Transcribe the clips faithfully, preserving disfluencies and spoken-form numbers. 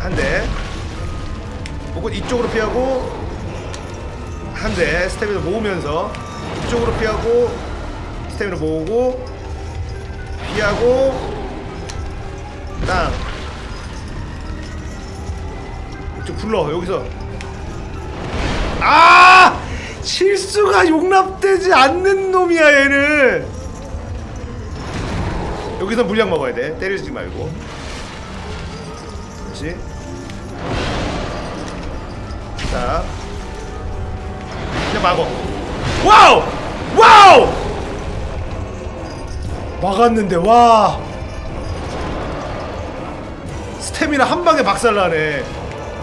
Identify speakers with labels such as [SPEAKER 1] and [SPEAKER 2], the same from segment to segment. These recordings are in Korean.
[SPEAKER 1] 한 대. 혹은 이쪽으로 피하고 한 대. 스태미나 모으면서 이쪽으로 피하고 스태미나 모으고 피하고 땅. 좀 굴러 여기서. 아! 실수가 용납되지 않는 놈이야 얘는. 여기서 물약 먹어야 돼. 때리지 말고. 그렇지. 자, 그냥 막어. 와우! 와우! 막았는데 와. 스태미나 한 방에 박살나네.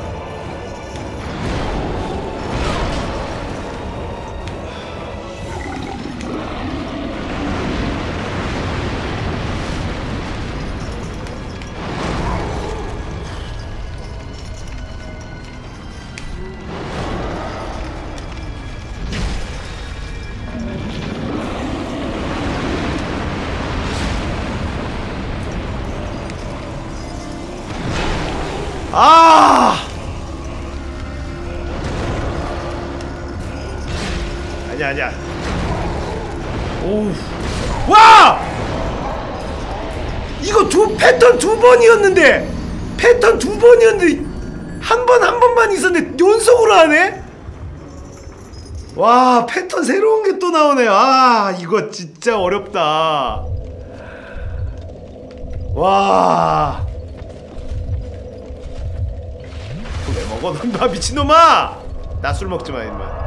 [SPEAKER 1] 아! 아니야 아니야. 오우. 와! 이거 두 패턴 두 번이었는데 패턴 두 번이었는데 한 번 한 번만 있었는데 연속으로 하네? 와, 패턴 새로운 게 또 나오네. 아, 이거 진짜 어렵다. 와. 왜 먹어 넌 나 미친놈아! 나 술 먹지마 임마.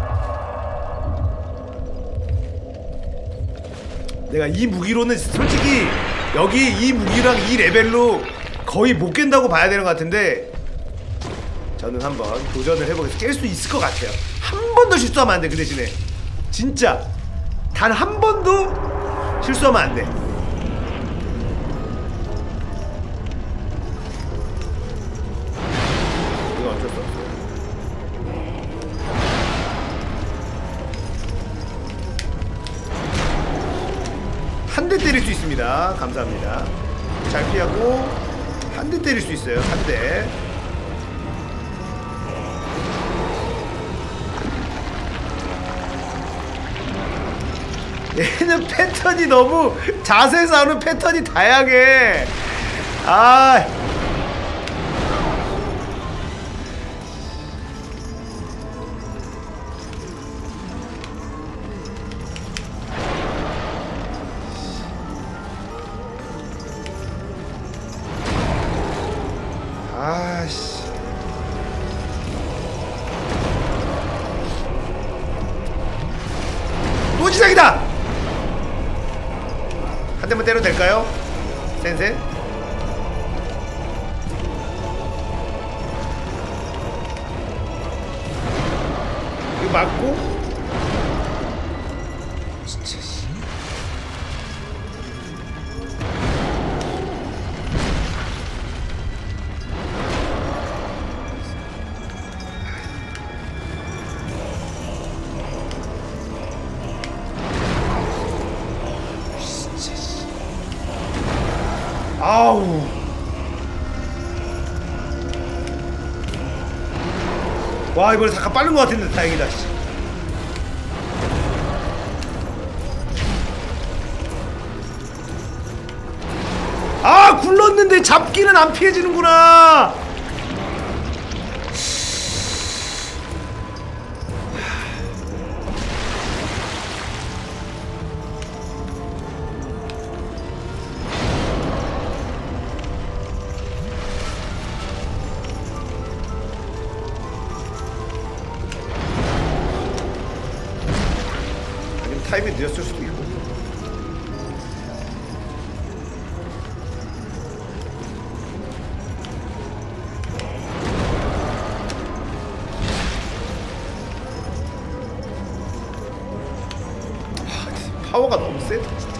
[SPEAKER 1] 내가 이 무기로는 솔직히 여기 이 무기랑 이 레벨로 거의 못 깬다고 봐야 되는 것 같은데 저는 한번 도전을 해보겠습니다. 깰 수 있을 것 같아요. 한 번도 실수하면 안 돼. 그 대신에 진짜 단 한 번도 실수하면 안 돼. 이거 어쩔 수 없어. 한 대 때릴 수 있습니다. 감사합니다. 잘 피하고 한 대 때릴 수 있어요. 한 대. 얘는 패턴이 너무 자세에서 하는 패턴이 다양해. 아. 아씨. 또 시작이다. 한 대만 때려도 될까요? 센세? 이거 맞고? 진짜 씨. 아우. 와, 이번에 잠깐 빠른 것 같은데 다행이다. 아, 굴렀는데 잡기는 안 피해지는구나. 타이밍이 늦었을 수도 있고. 하, 파워가 너무 세다 진짜.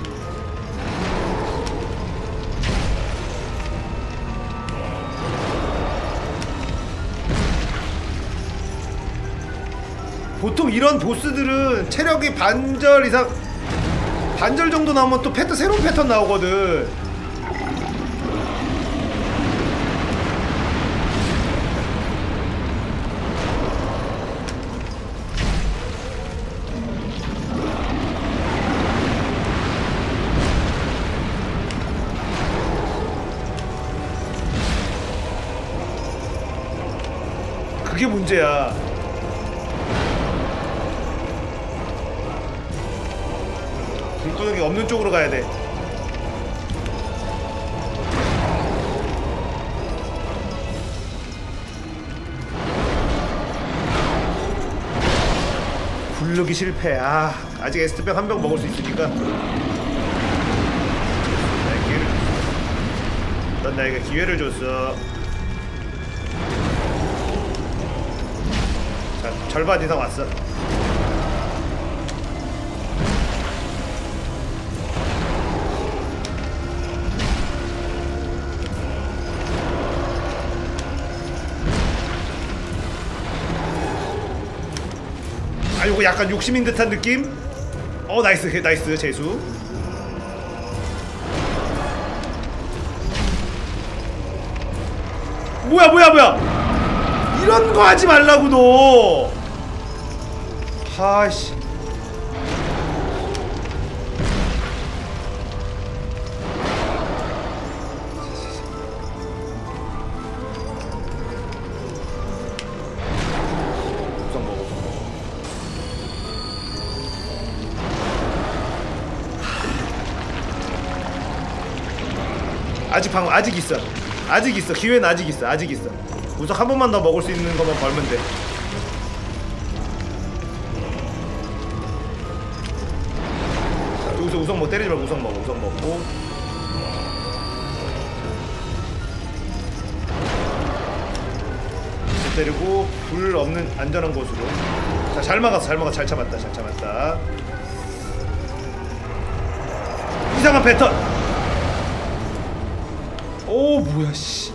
[SPEAKER 1] 보통 이런 보스들은 체력이 반절 이상, 반절 정도 나오면 또 패턴, 새로운 패턴 나오거든. 그게 문제야. 불 끄는 게 없는 쪽으로 가야 돼. 굴르기 실패. 아, 아직 에스트병 한 병 먹을 수 있으니까. 기회를 줬어. 넌 나에게 기회를 줬어. 자, 절반 이상 왔어. 아, 요거 약간 욕심인 듯한 느낌? 어, 나이스, 나이스, 재수. 뭐야, 뭐야, 뭐야! 이런 거 하지 말라고, 너! 하씨. 아직 방 아직 있어. 아직 있어. 기회는 아직 있어. 아직 있어. 우선 한 번만 더 먹을 수 있는 것만 벌면 돼. 자, 여기서 우선 뭐 때리지 말고 우선 먹어. 우선 먹고. 때리고 불 없는 안전한 곳으로. 자, 잘 막았어. 잘 막았어. 잘 참았다. 잘 참았다. 이상한 패턴. 오, 뭐야, 씨.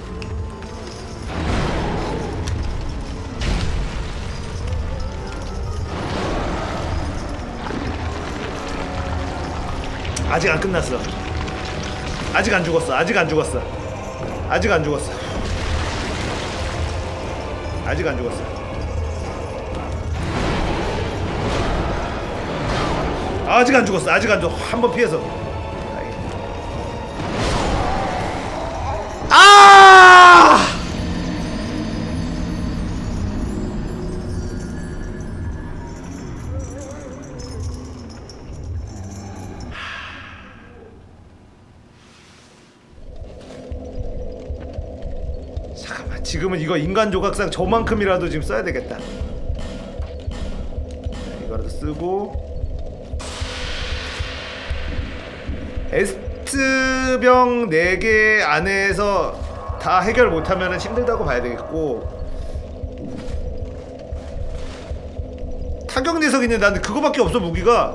[SPEAKER 1] 아직 안 끝났어. 아직 안 죽었어. 아직 안 죽었어. 아직 안 죽었어. 아직 안 죽었어. 아직 안 죽었어. 아직 안 죽어. 한 번 피해서. 아! 잠깐만, 지금은 이거 인간 조각상 저만큼이라도 지금 써야 되겠다. 자, 이거라도 쓰고. 에스트병 네 개 안에서 다 해결 못하면 힘들다고 봐야 되겠고, 타격 내성이 있는데 나는 그거밖에 없어. 무기가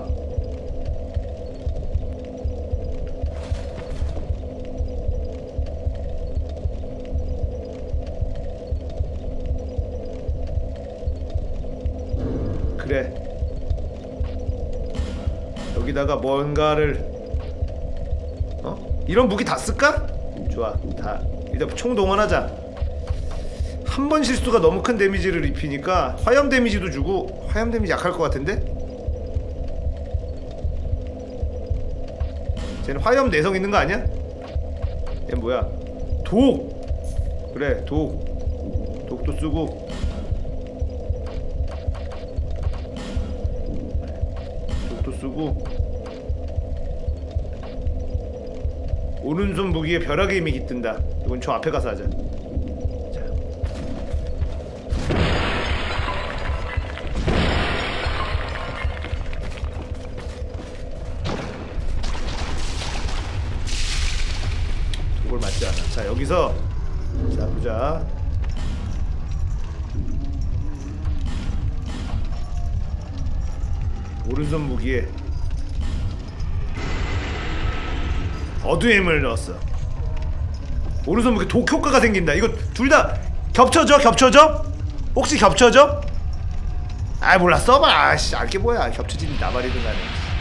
[SPEAKER 1] 그래. 여기다가 뭔가를 어? 이런 무기 다 쓸까? 좋아. 다 일단 총 동원하자. 한 번 실수가 너무 큰 데미지를 입히니까 화염 데미지도 주고. 화염 데미지 약할 것 같은데? 쟤는 화염 내성 있는 거 아니야? 얘 뭐야? 독! 그래, 독. 독도 쓰고. 독도 쓰고. 오른손 무기에 벼락의 힘이 깃든다. 이건 저 앞에 가서 하자. 자. 저걸 맞지 않아. 자, 여기서 자, 보자. 오른손 무기에 어두의 힘을 넣었어. 오른손 무기 독 효과가 생긴다. 이거 둘 다 겹쳐져? 겹쳐져? 혹시 겹쳐져? 아, 몰라. 써봐. 아씨, 알게 뭐야. 겹쳐짐 나발이든 간에.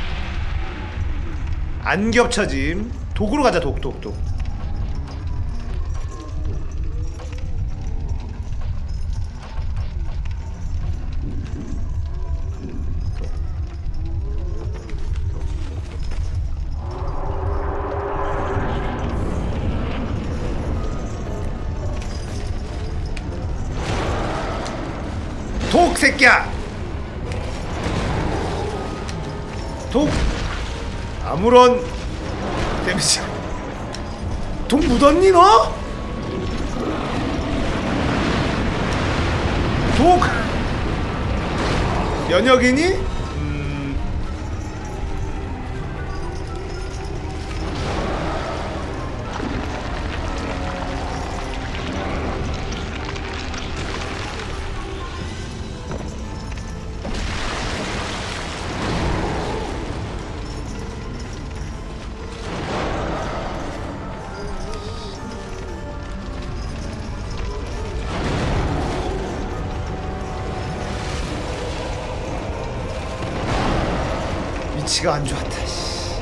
[SPEAKER 1] 안 겹쳐짐. 독으로 가자. 독, 독, 독. 독 새끼야. 독 아무런 데미지. 독 묻었니 너? 독 면역이니? 위치가 안 좋았다. 씨.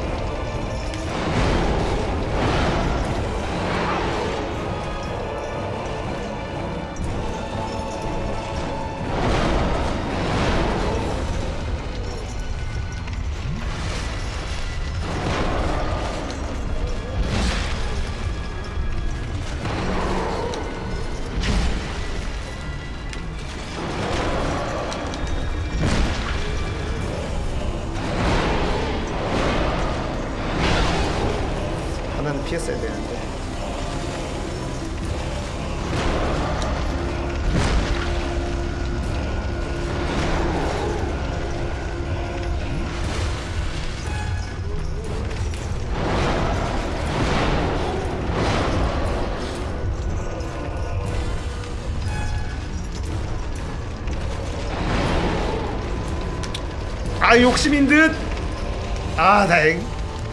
[SPEAKER 1] 하나는 피했어야 되는데. 아, 욕심인 듯. 아, 다행.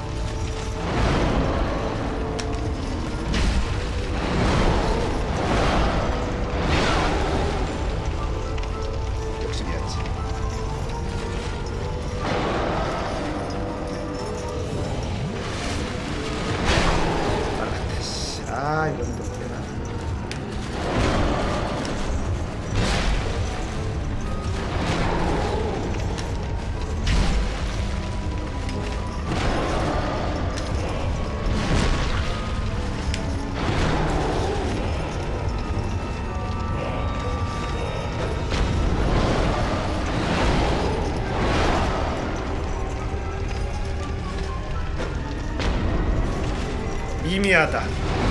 [SPEAKER 1] 아, 이건 또 되나? 미미하다.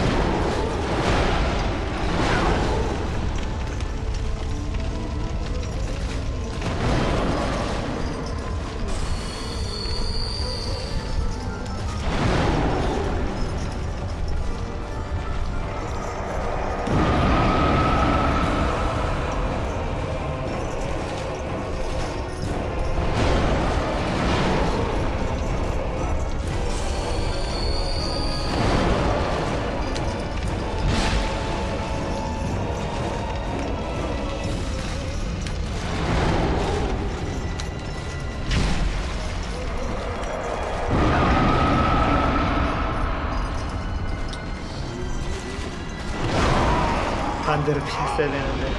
[SPEAKER 1] 반대로 피했어야 되는데.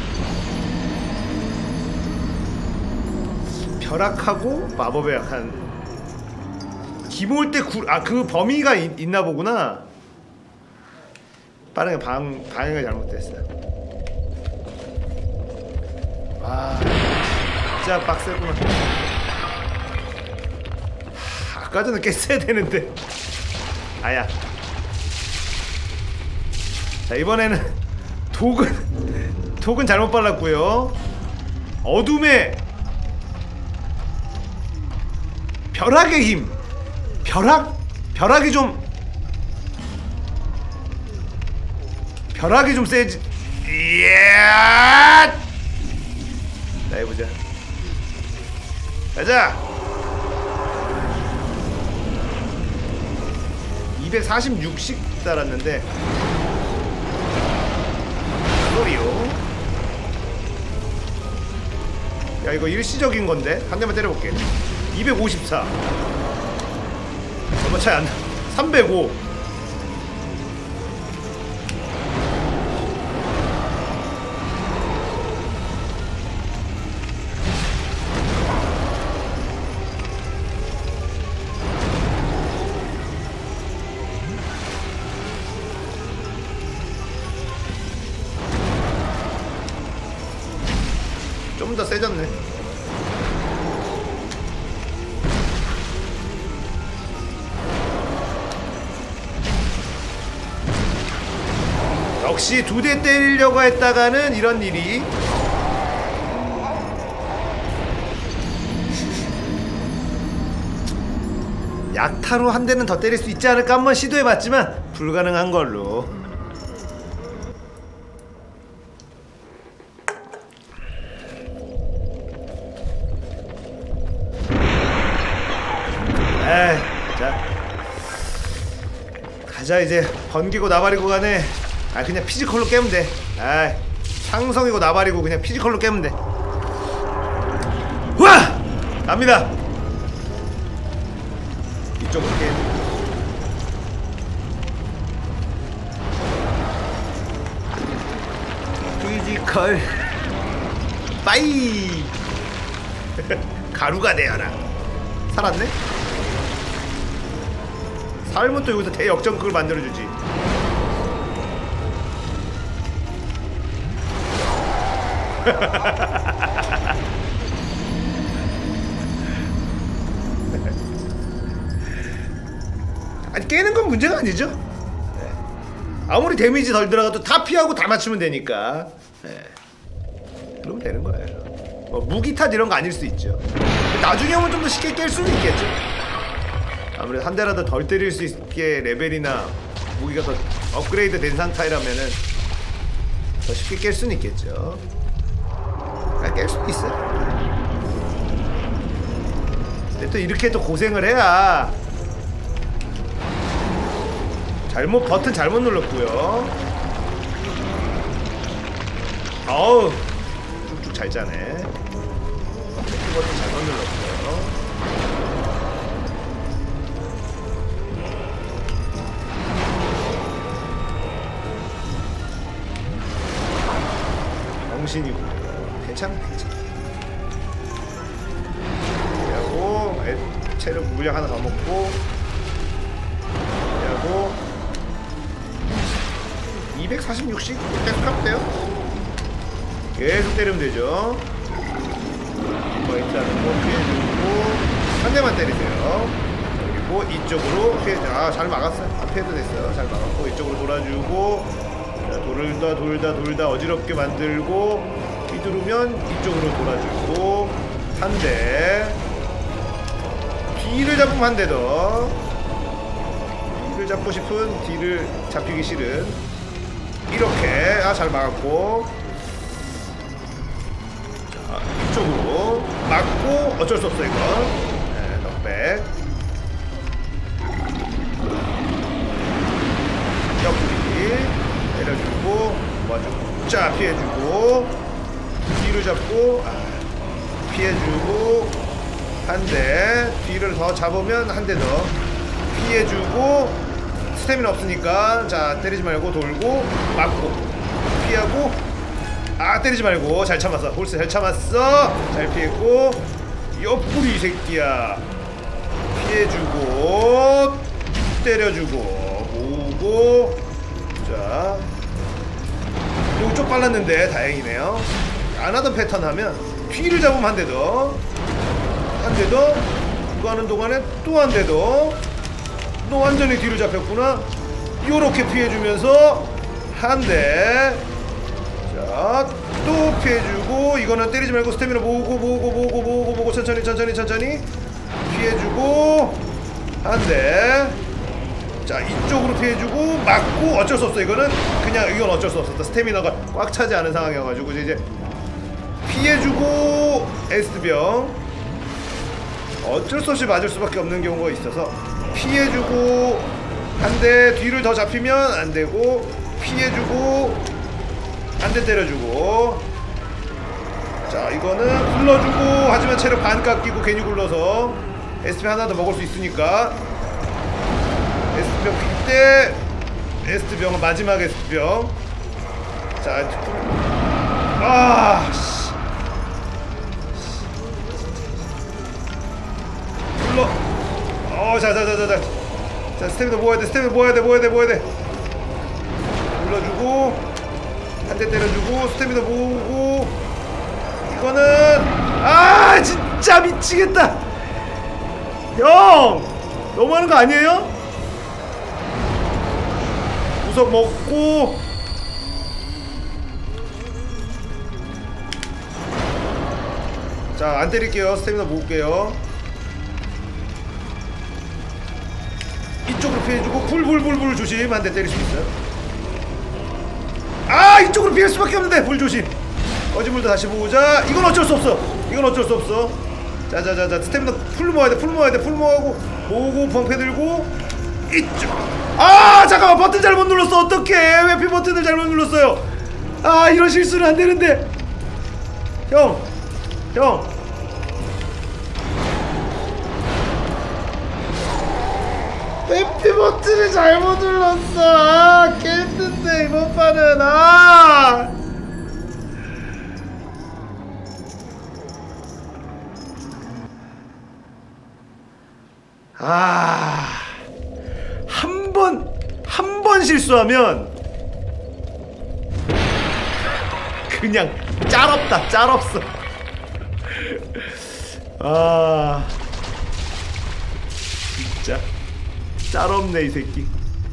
[SPEAKER 1] 벼락하고 마법의 약한 기모일 때 아 그 범위가 있, 있나 보구나. 빠르게 방 방해가 잘못됐어. 와, 진짜 빡세구나. 하, 아까 전에 깼어야 되는데. 아야. 자, 이번에는 독은 독은 잘못 발랐고요. 어둠의 벼락의 힘. 벼락? 벼락이 좀 벼락이 좀 세지. 이야! 자, 해보자. 가자. 이백사십육씩 달았는데 소리요. 야, 이거 일시적인 건데 한 대만 때려볼게. 이백오십사. 얼마 차이 안 나. 삼백오. 좀 더 세졌네. 역시 두 대 때리려고 했다가는 이런 일이. 약타로 한 대는 더 때릴 수 있지 않을까 한번 시도해봤지만 불가능한 걸로. 에이, 자 가자. 이제 번개고 나발이고 간에 아 그냥 피지컬로 깨면 돼. 아이, 상성이고 나발이고 그냥 피지컬로 깨면 돼. 와! 갑니다. 이쪽으로 깨. 피지컬 빠이. 가루가 되어라. 살았네? 살면 또 여기서 대역전극을 만들어주지. 아니 깨는 건 문제가 아니죠. 네. 아무리 데미지 덜 들어가도 다 피하고 다 맞추면 되니까. 네. 그러면 되는 거예요. 뭐 무기 탓 이런 거 아닐 수 있죠. 나중에 오면 좀 더 쉽게 깰 수는 있겠죠. 아무래도 한 대라도 덜 때릴 수 있게 레벨이나 무기가 더 업그레이드 된 상태라면은 더 쉽게 깰 수는 있겠죠. 아, 깰 수도 있어요. 근데 또 이렇게 또 고생을 해야. 잘못 버튼 잘못 눌렀고요. 어우 쭉쭉 잘 짜네. 버튼 잘못 눌렀고요. 정신이고 괜찮아 괜찮아. 그리고 체력 물량 하나 더 먹고 그리고 이백사십육씩 계속 하면 돼요. 계속 때리면 되죠. 뭐 일단은 뭐 피해주고 한 대만 때리세요. 그리고 이쪽으로 피해. 아, 잘 막았어요. 안 피해도 됐어요. 잘 막았고 이쪽으로 돌아주고. 자, 돌다 돌다 돌다 어지럽게 만들고 휘두르면 이쪽으로 돌아주고 한 대. 뒤를 잡으면 한 대 더. 뒤를 잡고 싶은 뒤를 잡히기 싫은 이렇게. 아, 잘 막았고. 자, 이쪽으로 막고 어쩔 수 없어 이거. 네, 넉백. 옆구리 때려주고 모아주고. 자, 피해주고 뒤를 잡고. 아, 피해주고 한 대. 뒤를 더 잡으면 한 대 더 피해주고. 스태미나 없으니까 자 때리지 말고 돌고 막고 피하고. 아, 때리지 말고 잘 참았어. 홀스 잘 참았어. 잘 피했고. 옆구리 이 새끼야. 피해주고 때려주고 모으고. 자, 요거 좀 빨랐는데 다행이네요. 안 하던 패턴 하면 뒤를 잡으면 한 대 더 한 대 더. 그거 하는 동안에 또 한 대 더. 너 완전히 뒤로 잡혔구나. 요렇게 피해주면서 한 대. 자, 또 피해주고. 이거는 때리지 말고 스태미나 모으고 모으고 모으고 모으고 모으고 천천히 천천히 천천히 피해주고 한 대. 자, 이쪽으로 피해주고 막고. 어쩔 수 없어 이거는. 그냥 이건 어쩔 수 없었다. 스태미나가 꽉 차지 않은 상황이어가지고 이제 피해주고 에스트병. 어쩔 수 없이 맞을 수밖에 없는 경우가 있어서 피해주고 한 대. 뒤를 더 잡히면 안 되고 피해주고 한 대 때려주고. 자, 이거는 굴러주고. 하지만 체력 반 깎이고 괜히 굴러서 에스피 하나 더 먹을 수 있으니까. 에스피병 필때 에스트병은 마지막 에스트병. 자, 아, 씨. 굴러. 어, 자, 자, 자, 자, 자. 자, 스태미나 모아야 돼. 스태미나 모아야 돼. 모아야 돼. 모아야 돼. 불러주고 한 대 때려주고 스태미나 모으고 이거는 아 진짜 미치겠다. 형 너무하는 거 아니에요? 구석 먹고 자 안 때릴게요. 스태미나 모을게요. 이쪽으로 피해주고 불불불불 조심. 한 대 때릴 수 있어요. 아 이쪽으로 피할 수밖에 없는데 불 조심. 거짓물도 다시 보자. 이건 어쩔 수 없어. 이건 어쩔 수 없어. 자자자자 스태미나 풀 모아야 돼. 풀 모아야 돼. 풀 모아고 모으고 방패 들고 이쪽. 아 잠깐만 버튼 잘못 눌렀어. 어떡해. 왜 피 버튼을 잘못 눌렀어요. 아 이런 실수는 안 되는데. 형 형 피 버튼을 잘못 눌렀어. 아 깼는데 이번 판은. 아 아, 한 번, 한 번 실수하면 그냥 짤없다, 짤없어. 아, 진짜 짤없네 이 새끼.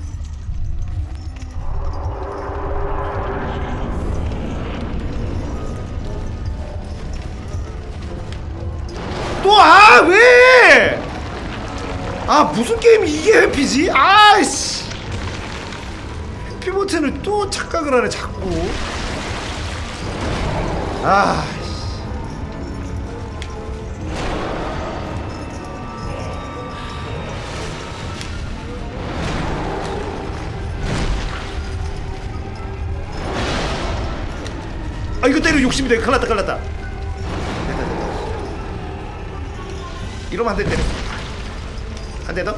[SPEAKER 1] 또 아 왜? 아 무슨 게임이 이게 회피지? 아이씨 회피 버튼을 또 착각을 하네 자꾸. 아 아 이거 때려 욕심이 돼. 큰일났다 큰일났다. 됐다 됐다. 이러면 한 대 때려. 한 대 더.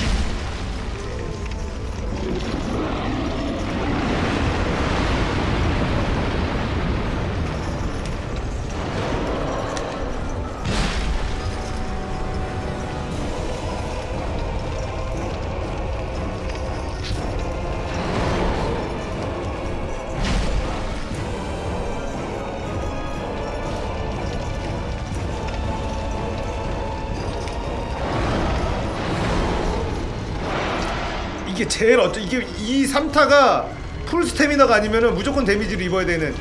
[SPEAKER 1] 이게 제일 어쩌 이게 이 삼 타가 풀 스태미너가 아니면은 무조건 데미지를 입어야 되는.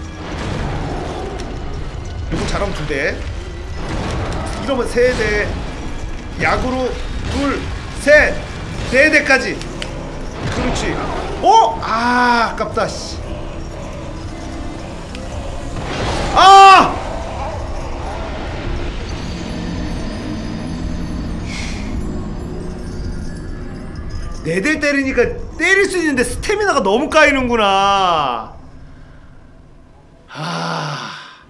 [SPEAKER 1] 요거 잘하면 두 대. 이러면 세 대. 약으로 둘, 셋, 네 대까지. 그렇지. 어? 아, 아깝다. 씨. 아! 네 대 때리니까 때릴 수 있는데 스태미나가 너무 까이는구나. 하...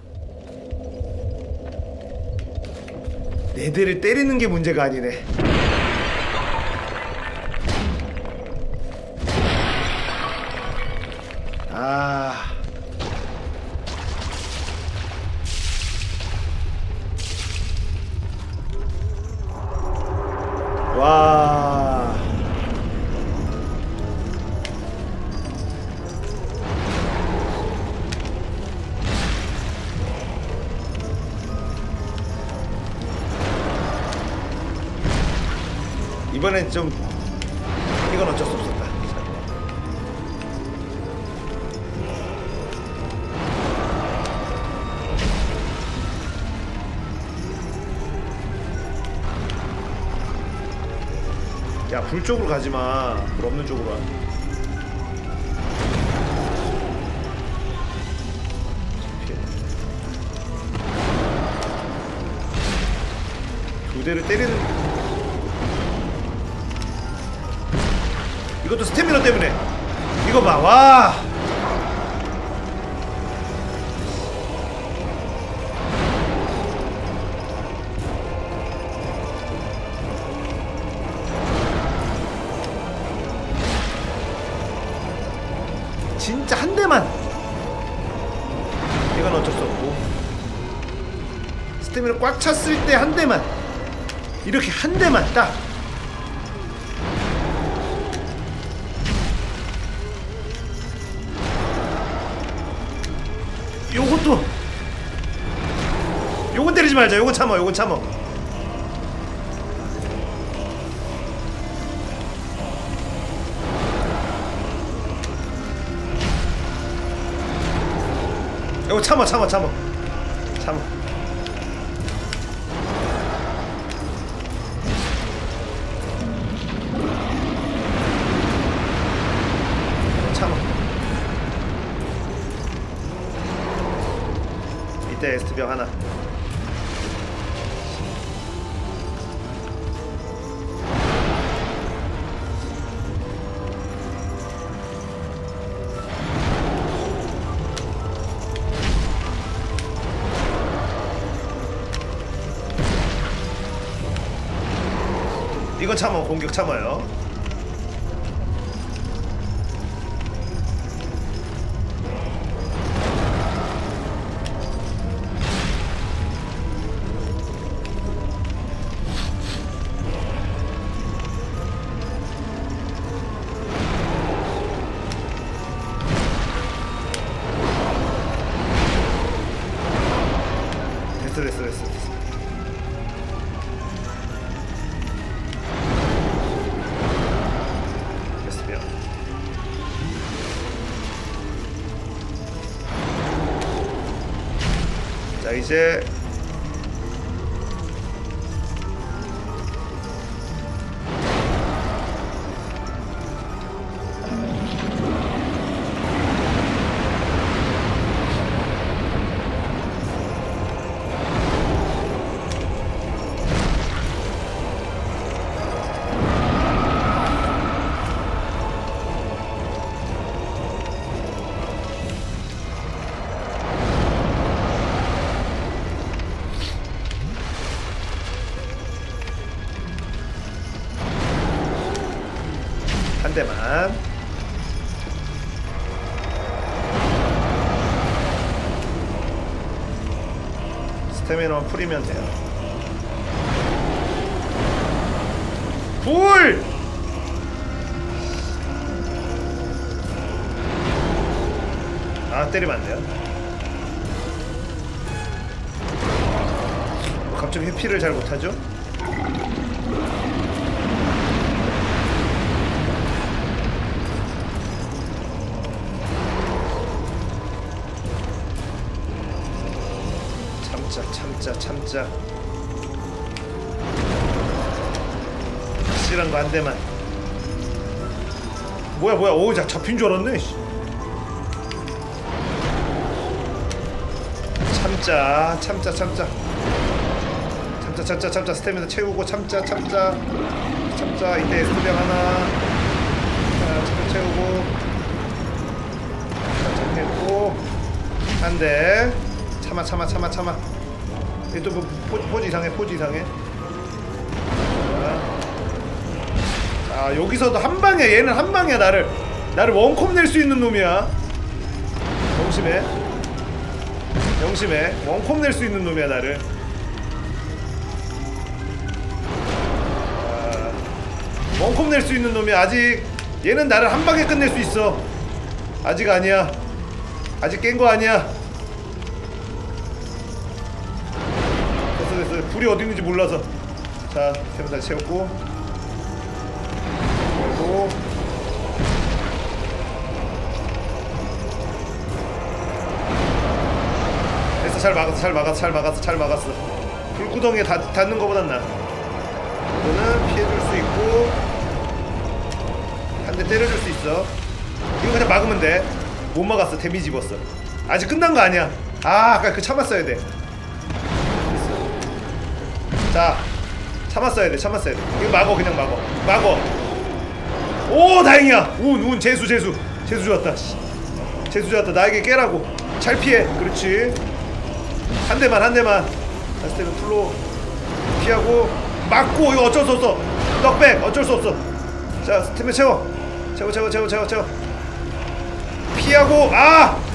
[SPEAKER 1] 네 대를 때리는 게 문제가 아니네. 아... 와... 이번엔 좀 이건 어쩔 수 없었다. 야, 불 쪽으로 가지마. 불 없는 쪽으로 와. 두 대를 때리는. 이것도 스태미너 때문에. 이거 봐, 와. 진짜 한 대만. 이건 어쩔 수 없고. 스태미너 꽉 찼을 때 한 대만. 이렇게 한 대만 딱. 요것도 때리지 말자. 요건 참어 요건 참어. 요거 참어 참어 참어 참어. 참어. 이때 에스트병 하나. 이건 참어. 공격 참어요. 됐어 됐어 됐어 됐어. 됐으면 자 이제 한 대만. 스태미너만 풀이면 돼요. 불! 아 때리면 안 돼요. 갑자기 회피를 잘 못하죠? 참자 참자 참자. 확실한 거 한 대만. 뭐야 뭐야. 오 자 잡힌 줄 알았네. 참자 참자 참자 참자 참자 참자. 스태미나 채우고 참자 참자 참자. 이때 에스트병 하나. 자 체력 채우고 자 참고 한 대. 참아 참아 참아 참아. 얘 또 뭐 포즈, 포즈 이상해 포즈 이상해. 자, 자 여기서도 한 방이야. 얘는 한 방이야. 나를 나를 원컵 낼 수 있는 놈이야. 명심해 명심해. 원컵 낼 수 있는 놈이야 나를. 자, 원컵 낼 수 있는 놈이야. 아직 얘는 나를 한 방에 끝낼 수 있어. 아직 아니야. 아직 깬 거 아니야. 됐어. 불이 어디 있는지 몰라서. 자 스태미나 다시 채웠고 그리고 됐어. 잘 막았어 잘 막았어 잘 막았어 잘 막았어. 불구덩이에 닿, 닿는 거보단 나. 이거는 피해줄 수 있고 한 대 때려줄 수 있어. 이거 그냥 막으면 돼. 못 막았어. 데미지 입었어. 아직 끝난 거 아니야. 아 아까 그 참았어야 돼. 자 참았어야 돼 참았어야 돼. 이거 막어 그냥 막어 막어. 오 다행이야. 운 운 재수 재수 재수 좋았다. 재수 좋았다. 나에게 깨라고. 잘 피해. 그렇지. 한 대만 한 대만. 다시 때는 풀로 피하고 막고. 이거 어쩔 수 없어. 떡백 어쩔 수 없어. 자 스태미나 채워 채워 채워 채워 채워 채워. 피하고. 아